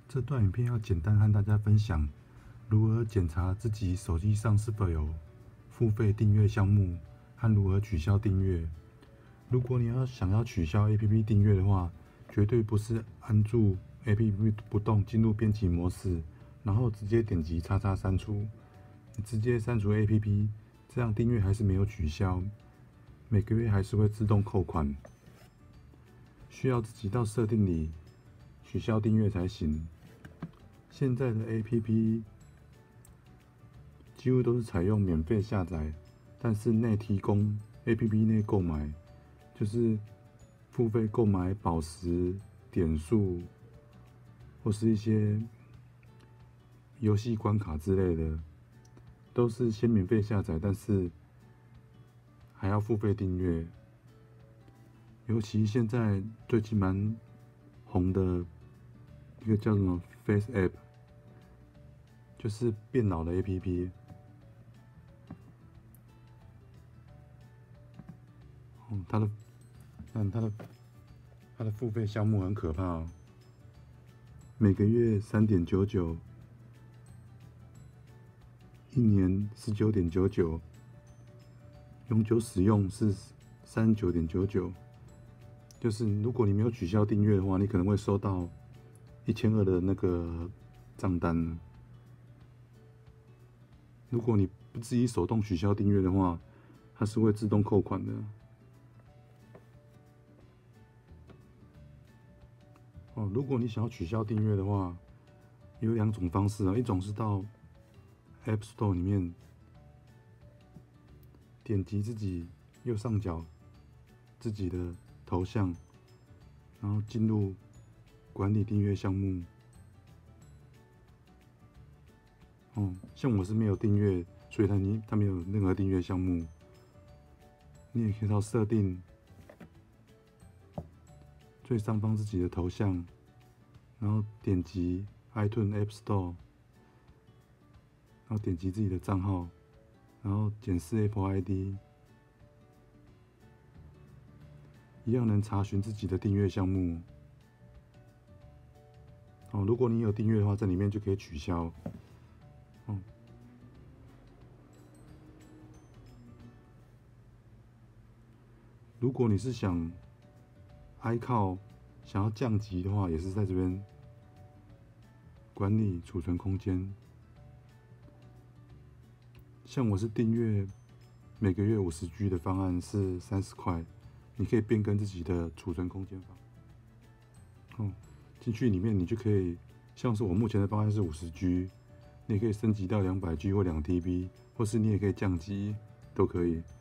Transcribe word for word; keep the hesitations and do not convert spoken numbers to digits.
这段影片要简单和大家分享如何检查自己手机上是否有付费订阅项目和如何取消订阅。如果你要想要取消 A P P 订阅的话，绝对不是按住 A P P 不动进入编辑模式，然后直接点击叉叉删除。你直接删除 A P P， 这样订阅还是没有取消，每个月还是会自动扣款。需要自己到设定里取消订阅才行。现在的 A P P 几乎都是采用免费下载，但是内提供 A P P 内购买，就是付费购买宝石、点数，或是一些游戏关卡之类的，都是先免费下载，但是还要付费订阅。尤其现在最近蛮红的一个叫什么 Face App， 就是变老的 A P P。哦，它的，但它的它的付费项目很可怕哦，每个月三点九九，一年十九点九九，永久使用是三十九点九九。就是如果你没有取消订阅的话，你可能会收到一千二的那个账单。如果你不自己手动取消订阅的话，它是会自动扣款的。哦，如果你想要取消订阅的话，有两种方式啊，一种是到 App Store 里面点击自己右上角自己的头像，然后进入管理订阅项目。哦，像我是没有订阅，所以它你它没有任何订阅项目。你也可以到设定最上方自己的头像，然后点击 iTunes App Store， 然后点击自己的账号，然后检视 Apple I D。一样能查询自己的订阅项目。哦，如果你有订阅的话，在里面就可以取消。哦，如果你是想 iCloud 想要降级的话，也是在这边管理储存空间。像我是订阅每个月五十 G 的方案是三十块。你可以变更自己的储存空间方，哦，进去里面你就可以，像是我目前的方案是五十 G， 你也可以升级到两百 G 或两 T B， 或是你也可以降级，都可以。